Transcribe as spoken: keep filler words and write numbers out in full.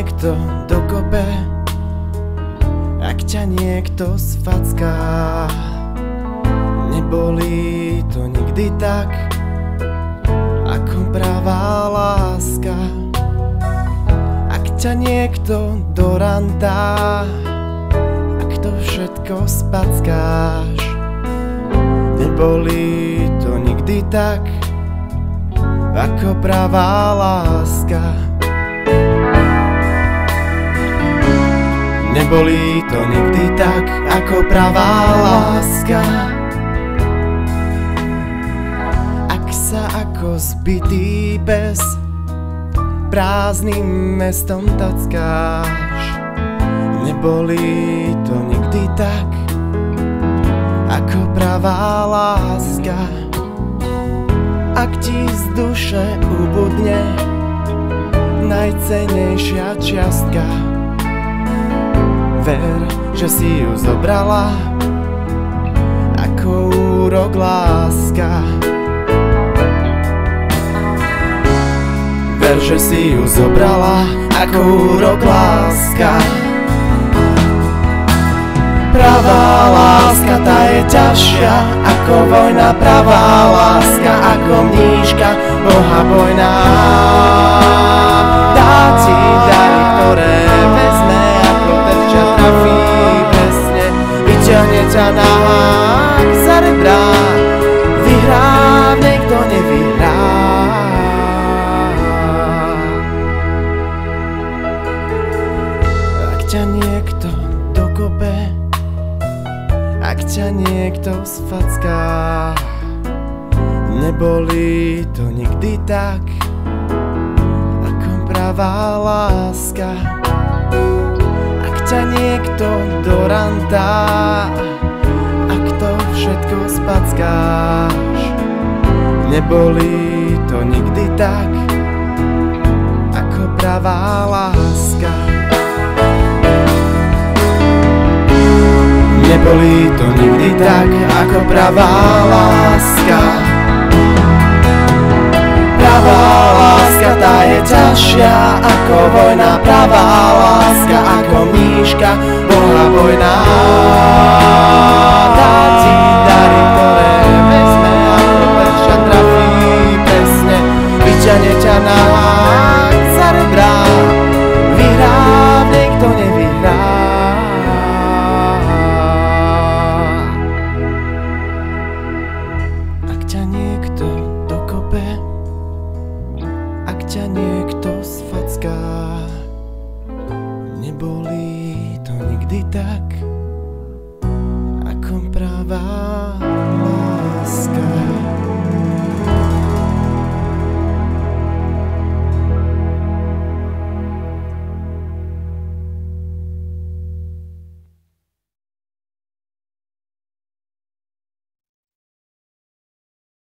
niekto dokope, ak ťa niekto sfacká, nebolí to nikdy tak, ako pravá láska. Ak ťa niekto dorantá, ak to všetko spackáš, nebolí to nikdy tak, ako pravá láska. Nebolí to nikdy tak, ako pravá láska. Ak sa ako zbitý pes prázdnym mestom tackáš, nebolí to nikdy tak, ako pravá láska. Ak ti z duše ubudne najcennejšia čiastka, ver, že si ju zobrala ako úrok láska. Ver, že si ju zobrala ako úrok láska. Pravá láska, tá je ťažšia ako vojna. Pravá láska ako mníška, Boha bojná. Dá ti dary, ktoré vezme, ako terča trafí presne. Vyťahne ťa na hák za rebra, vyhrá niekto nevyhrá. Ak ťa niekto dokope, ak ťa niekto sfacká, nebolí to nikdy tak, ako pravá láska. Ak ťa niekto dorantá, ak to všetko spackáš, nebolí to nikdy tak, ako pravá láska. Nebolí to nikdy tak, ako pravá láska. Pravá láska, tá je ťažšia ako vojna. Pravá láska ako mníška, Boha bojná.